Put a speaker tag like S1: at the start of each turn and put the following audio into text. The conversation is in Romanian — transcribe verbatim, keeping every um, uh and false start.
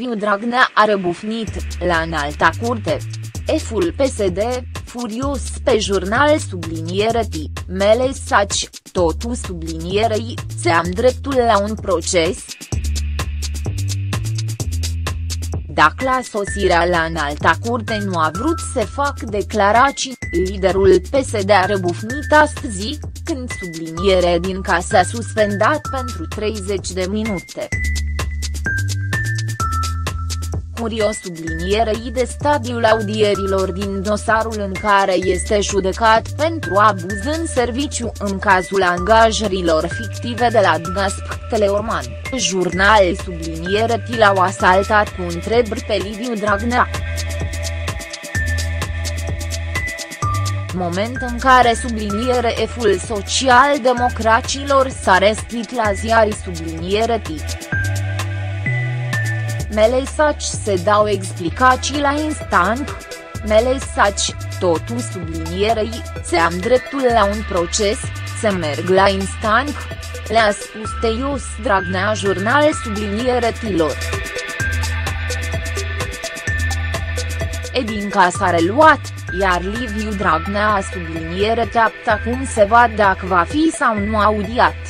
S1: Liviu Dragnea a răbufnit, la Înalta Curte. Șeful P S D, furios pe Jurnal subliniere T, melesaci, totul sublinierei, se am dreptul la un proces? Dacă la sosirea la Înalta Curte nu a vrut să fac declarații, liderul P S D a răbufnit astăzi, când subliniere din ca s-a suspendat pentru treizeci de minute. Curios sublinierei de stadiul audierilor din dosarul în care este judecat pentru abuz în serviciu în cazul angajărilor fictive de la Gazprom Teleorman, Jurnal subliniere T l-au asaltat cu întrebări pe Liviu Dragnea. Moment în care subliniere F-ul social-democraților s-a răstit la ziarii subliniere T. Melesaci se dau explicații la instant, melesaci, totul sublinierei, se am dreptul la un proces, să merg la instant, le-a spus Teios Dragnea Jurnal subliniere T-lor. Edinca s-a reluat, iar Liviu Dragnea subliniere T acum se va dacă va fi sau nu audiat.